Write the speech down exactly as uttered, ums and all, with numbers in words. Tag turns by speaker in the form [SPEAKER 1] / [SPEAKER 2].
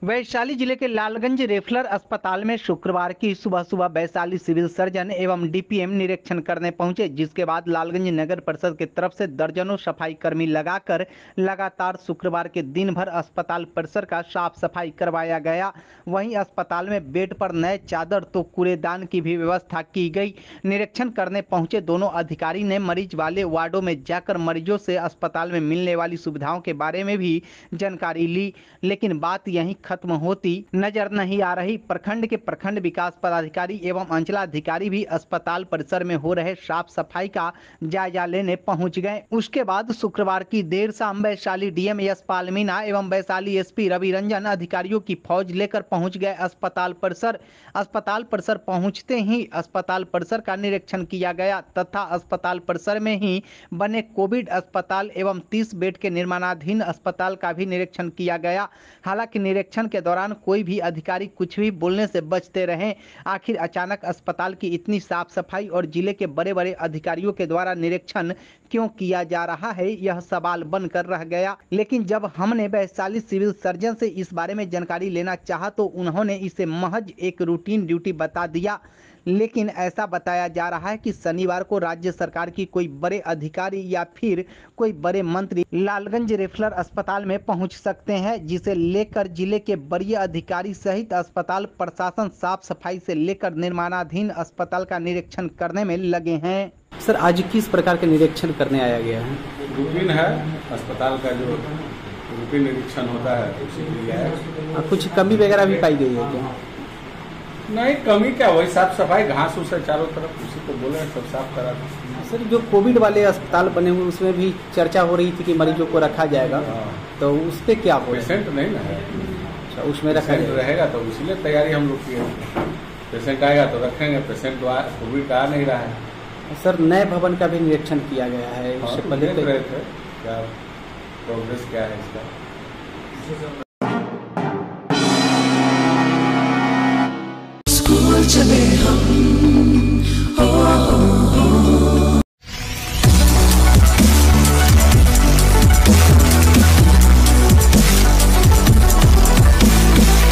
[SPEAKER 1] वैशाली जिले के लालगंज रेफलर अस्पताल में शुक्रवार की सुबह सुबह वैशाली सिविल सर्जन एवं डीपीएम निरीक्षण करने पहुंचे, जिसके बाद लालगंज नगर परिषद की तरफ से दर्जनों सफाई कर्मी लगाकर लगातार शुक्रवार के दिन भर अस्पताल परिसर का साफ सफाई करवाया गया। वहीं अस्पताल में बेड पर नए चादर तो कूड़ेदान की भी व्यवस्था की गई। निरीक्षण करने पहुंचे दोनों अधिकारी ने मरीज वाले वार्डों में जाकर मरीजों से अस्पताल में मिलने वाली सुविधाओं के बारे में भी जानकारी ली, लेकिन बात यहीं खत्म होती नजर नहीं आ रही। प्रखंड के प्रखंड विकास पदाधिकारी एवं अंचलाधिकारी भी अस्पताल परिसर में हो रहे साफ सफाई का जायजा लेने पहुंच गए। उसके बाद शुक्रवार की देर शाम वैशाली डीएम एस पाल मीणा एवं वैशाली एसपी रवि रंजन अधिकारियों की फौज लेकर पहुंच गए अस्पताल परिसर। अस्पताल परिसर पहुंचते ही अस्पताल परिसर का निरीक्षण किया गया तथा अस्पताल परिसर में ही बने कोविड अस्पताल एवं तीस बेड के निर्माणाधीन अस्पताल का भी निरीक्षण किया गया। हालांकि निरीक्षण के दौरान कोई भी अधिकारी कुछ भी बोलने से बचते रहे। आखिर अचानक अस्पताल की इतनी साफ सफाई और जिले के बड़े बड़े अधिकारियों के द्वारा निरीक्षण क्यों किया जा रहा है, यह सवाल बनकर रह गया। लेकिन जब हमने वैशाली सिविल सर्जन से इस बारे में जानकारी लेना चाहा तो उन्होंने इसे महज एक रूटीन ड्यूटी बता दिया। लेकिन ऐसा बताया जा रहा है कि शनिवार को राज्य सरकार की कोई बड़े अधिकारी या फिर कोई बड़े मंत्री लालगंज रेफलर अस्पताल में पहुंच सकते हैं, जिसे लेकर जिले के बड़े अधिकारी सहित अस्पताल प्रशासन साफ सफाई से लेकर निर्माणाधीन अस्पताल का निरीक्षण करने में लगे हैं।
[SPEAKER 2] सर, आज किस प्रकार के निरीक्षण करने आया गया है?
[SPEAKER 3] रूटीन है अस्पताल का, जो रूटीन निरीक्षण होता है उसी के लिए है।
[SPEAKER 2] कुछ कमी वगैरह भी पाई गई है क्या?
[SPEAKER 3] नहीं, कमी क्या, वही साफ सफाई, घास उस चारों तरफ उसी को बोले सब साफ करा।
[SPEAKER 2] सर, जो कोविड वाले अस्पताल बने हुए उसमें भी चर्चा हो रही थी कि मरीजों को रखा जाएगा, तो उस पर क्या हो?
[SPEAKER 3] पेशेंट नहीं ना है।
[SPEAKER 2] अच्छा, उसमें रखा
[SPEAKER 3] रहेगा तो इसलिए तैयारी हम लोग की है। पेशेंट आएगा तो रखेंगे, पेशेंट तो कोविड का आ नहीं रहा है।
[SPEAKER 2] सर, नए भवन का भी निरीक्षण किया गया है, उससे पहले
[SPEAKER 3] देख रहे थे क्या प्रोग्रेस क्या है इसका।